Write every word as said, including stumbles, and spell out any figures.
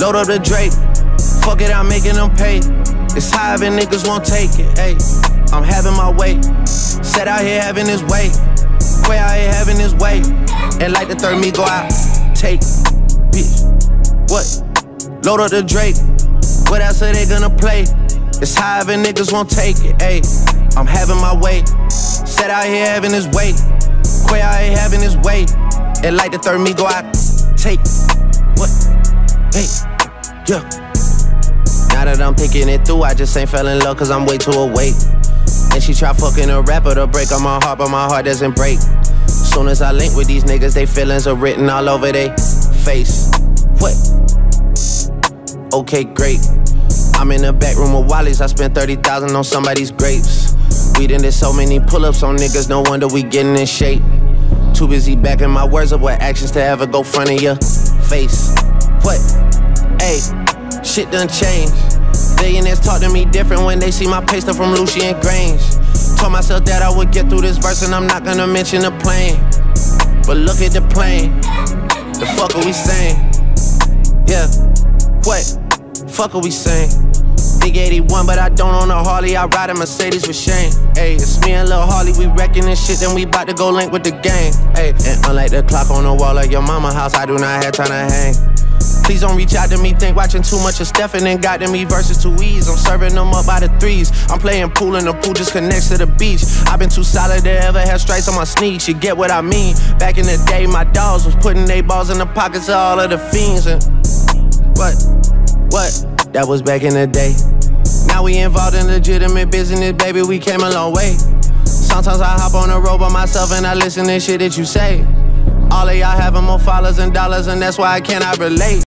Load up the Drake, fuck it, I'm making them pay. It's high and niggas won't take it, ayy. I'm having my way, set out here having his way. Quay out here having his way, and like the third me go out, take, bitch, what? Load up the Drake, what else are they gonna play? It's high and niggas won't take it, ayy. I'm having my way, set out here having his way. Quay out here having his way, and like the third me go out, take, what? Hey, yeah. Now that I'm thinking it through, I just ain't fell in love cause I'm way too awake. And she try fucking a rapper to break on my heart, but my heart doesn't break. Soon as I link with these niggas, they feelings are written all over they face. What? Okay, great. I'm in the back room with Wally's, I spent thirty thousand on somebody's grapes. We done did so many pull-ups on niggas, no wonder we getting in shape. Too busy backing my words up with actions to ever go front of your face. What? Ayy, shit done changed. Billionaires talk to me different when they see my pay stuff from Lucian Grange. Told myself that I would get through this verse and I'm not gonna mention the plane. But look at the plane, the fuck are we saying? Yeah, what? Fuck are we saying? Big eighty-one, but I don't own a Harley, I ride a Mercedes with Shane. Ayy, it's me and Lil Harley, we wrecking this shit, then we bout to go link with the gang. Ayy, and unlike the clock on the wall of your mama house, I do not have time to hang. Please don't reach out to me, think watching too much of Stephen and got to me versus two E's. I'm serving them up by the threes. I'm playing pool and the pool just connects to the beach. I've been too solid to ever have stripes on my sneaks. You get what I mean? Back in the day, my dogs was putting they balls in the pockets of all of the fiends. And what? What? That was back in the day. Now we involved in legitimate business, baby, we came a long way. Sometimes I hop on the road by myself and I listen to shit that you say. All of y'all having more followers and dollars, and that's why I cannot relate.